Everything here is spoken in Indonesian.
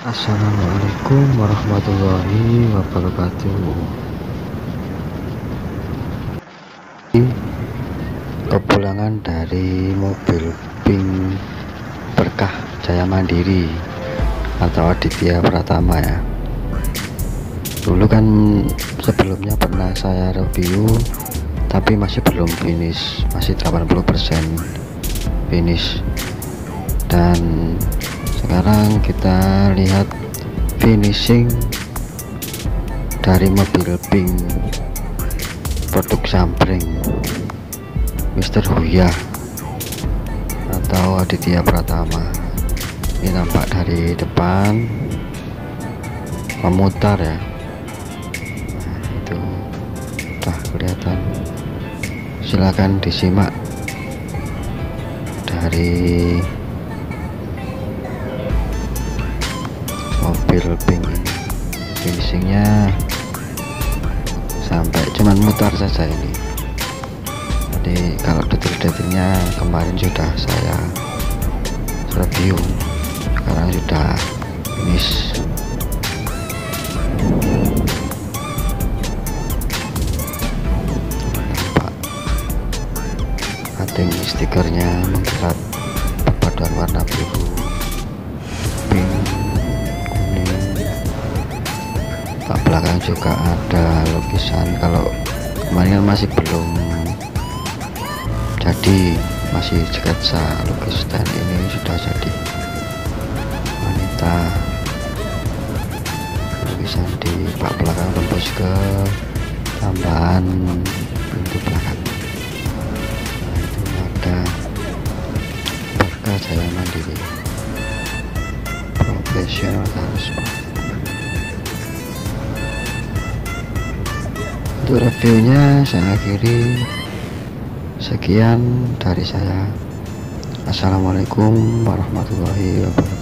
Assalamualaikum warahmatullahi wabarakatuh. Kepulangan dari mobil Pink Berkah Jaya Mandiri atau Aditya Pratama ya. Dulu kan sebelumnya pernah saya review, tapi masih belum finish, masih 80% finish. Dan sekarang kita lihat finishing dari mobil Pink produk Sampring Mr. Huya atau Aditya Pratama. Ini nampak dari depan memutar ya. Nah, itu udah kelihatan. Silakan disimak dari mobil Pink ini. Finishingnya sampai cuman mutar saja ini. Jadi kalau detail-detailnya kemarin sudah saya review, sekarang sudah finish. Nampak cutting stikernya mengkilat perpaduan warna biru, pink, kuning. Tak belakang juga ada lukisan. Kalau kemarin kan masih belum jadi, masih sketsa lukis, dan ini sudah jadi wanita. Lukisan di bak belakang tembus ke tambahan pintu belakang. Nah, itu ada Berkah Jaya Mandiri, profesional harus. Untuk reviewnya saya akhiri. Sekian dari saya. Assalamualaikum warahmatullahi wabarakatuh.